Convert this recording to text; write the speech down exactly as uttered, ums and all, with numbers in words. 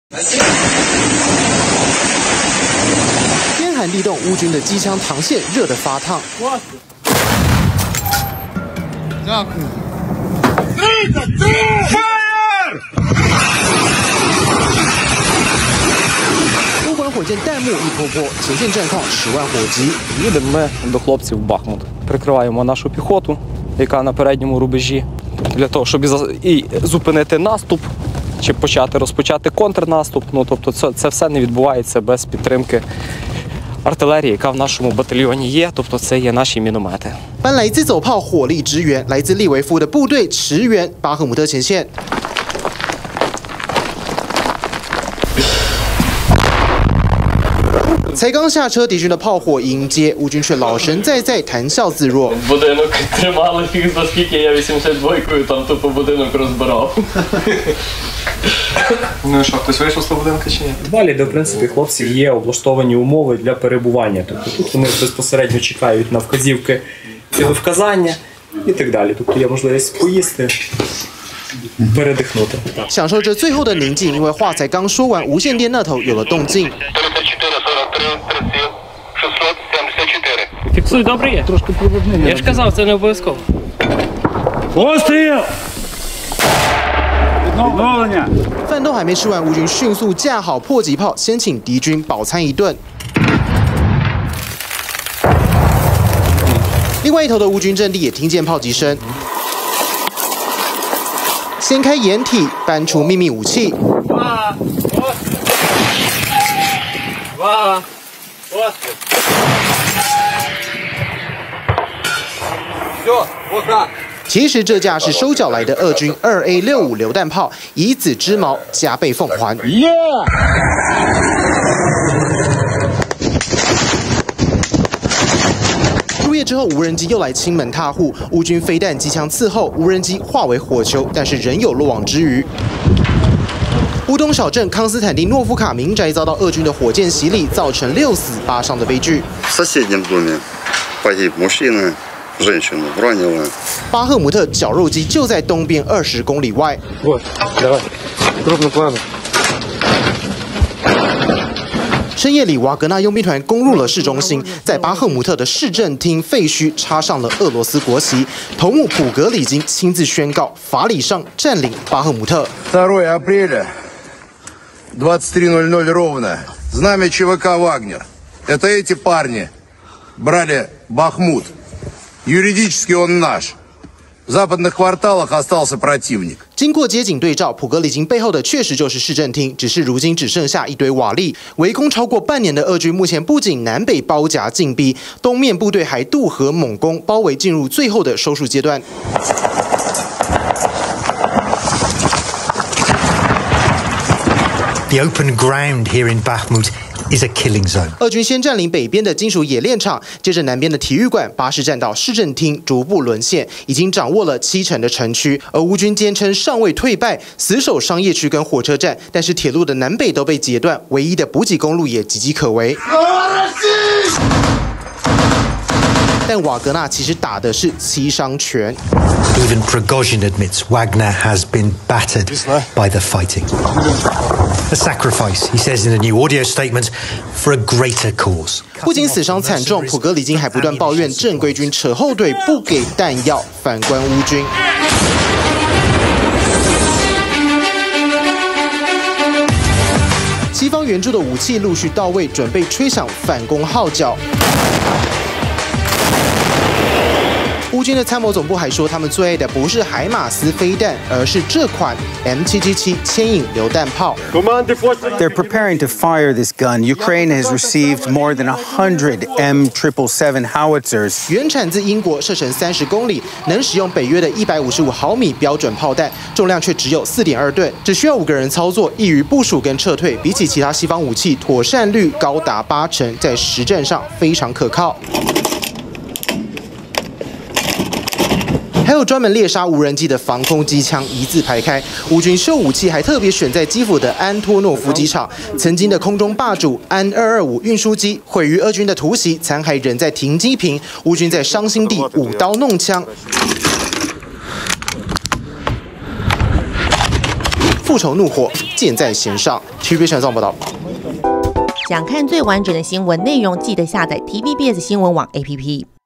天寒地冻，乌军的机枪膛线热得发烫。多管火箭弹幕一波波，前线战况十万火急。 Їдемо ми до хлопців в Бахмут. Прикриваємо нашу піхоту, яка на передньому рубежі, для того, щоб і зупинити наступ, чи почати розпочати контрнаступ. Ну, тобто це, це все не відбувається без підтримки артилерії, яка в нашому батальйоні є, тобто це є наші міномети. 搬来自走炮火力支援，来自利维夫的部队驰援巴赫姆特前线。才刚下车，敌军的炮火迎接，乌军却老神在在，谈笑自若。 Будинок тримали їх, оскільки я вісімдесят двойкою там тупо будинок розбирав. Ну і що, хтось вийшов з того будинку чи ні? Далі, де, в принципі, хлопці є облаштовані умови для перебування. Тобто тут вони безпосередньо чекають на вказівки, цілевказання і так далі. Тобто є можливість поїсти, передихнути. 享受着最后的宁静，因为话才刚说完，无线电那头有了动静。 Фіксуй, добре є? Трошки проводний. Я ж казав, це не обов'язково. Постріл! Відновлення! 饭都还没吃完，乌军迅速架好迫击炮，先请敌军饱餐一顿。另外一头的乌军阵地也听见炮击声，掀开掩体，搬出秘密武器。哇！哇！ 其实这架是收缴来的俄军二 A 六五榴弹炮，以子之矛加倍奉还。入夜之后，无人机又来亲门踏户，乌军飞弹机枪伺候，无人机化为火球，但是仍有落网之余。 乌东小镇康斯坦丁诺夫卡民宅遭到俄军的火箭洗礼，造成六死八伤的悲剧。 В соседнем доме погиб мужчина, женщина ранила. 巴赫姆特绞肉机就在东边二十公里外。 Вот, давай, крупным планом. 深夜里，瓦格纳佣兵团攻入了市中心，在巴赫姆特的市政厅废墟插上了俄罗斯国旗，头目普格里金亲自宣告法理上占领巴赫姆特。 второго апреля двадцать три ноль ноль ровно. Знамя ЧВК «Вагнер». Это эти парни брали Бахмут. Юридически он наш. В западных кварталах остался противник. 经过街景对照，普格里金背后的确实就是市政厅，只是如今只剩下一堆瓦砾。围攻超过半年的俄军，目前不仅南北包夹进逼，东面部队还渡河猛攻，包围进入最后的收束阶段。 The open ground here in Bakhmut is a killing zone. 俄军先占领北边的金属冶炼厂，接着南边的体育馆、巴士站到市政厅，逐步沦陷，已经掌握了七成的城区。而乌军坚称尚未退败，死守商业区跟火车站，但是铁路的南北都被截断，唯一的补给公路也岌岌可危。 但瓦格纳其实打的是七伤拳。 Even Prigozhin admits Wagner has been battered by the fighting. A sacrifice, he says in a new audio statement, for a greater cause. 不仅死伤惨重，普格里金还不断抱怨正规军扯后腿，不给弹药，反观乌军。 西方援助的武器陆续到位，准备吹响反攻号角。 乌军的参谋总部还说，他们最爱的不是海马斯飞弹，而是这款 M 七七七牵引榴弹炮。 They're preparing to fire this gun. Ukraine has received more than a hundred M triple seven howitzers. 原产自英国，射程三十公里，能使用北约的一百五十五毫米标准炮弹，重量却只有四点二吨，只需要五个人操作，易于部署跟撤退。比起其他西方武器，妥善率高达八成，在实战上非常可靠。 还有专门猎杀无人机的防空机枪一字排开，乌军秀武器还特别选在基辅的安托诺夫机场。曾经的空中霸主安二二五运输机毁于俄军的突袭，残骸仍在停机坪，乌军在伤心地舞刀弄枪。 复仇怒火箭在弦上。T V B S 报道。 想看最完整的新闻内容，记得下载 T V B S 新闻网 A P P。